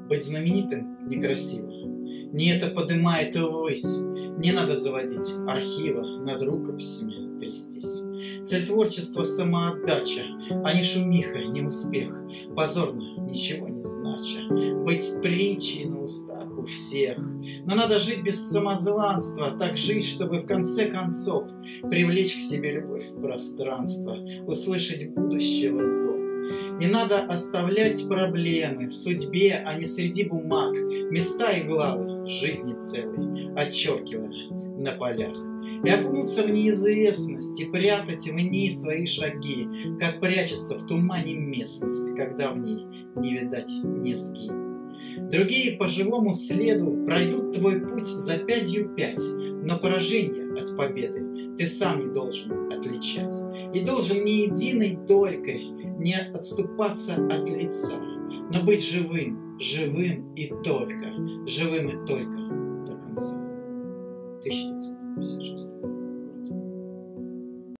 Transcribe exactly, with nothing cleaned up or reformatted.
Быть знаменитым некрасиво, не это подымает ввысь. Не надо заводить архива, над рукописями трястись. Цель творчества — самоотдача, а не шумиха, не успех, позорно, ничего не знача. Быть притчей на устах у всех. Но надо жить без самозванства, так жить, чтобы в конце концов привлечь к себе любовь в пространство, услышать будущего зов. Не надо оставлять проблемы в судьбе, а не среди бумаг, места и главы жизни целой, отчеркивая на полях. И окунуться в неизвестность, и прятать в ней свои шаги, как прячется в тумане местность, когда в ней не видать низги. Другие по живому следу пройдут твой путь за пятью пять, но поражение от победы ты сам не должен отличать. И должен ни единой долькой не отступаться от лица, но быть живым, живым и только, живым и только до конца. тысяча девятьсот пятьдесят шесть.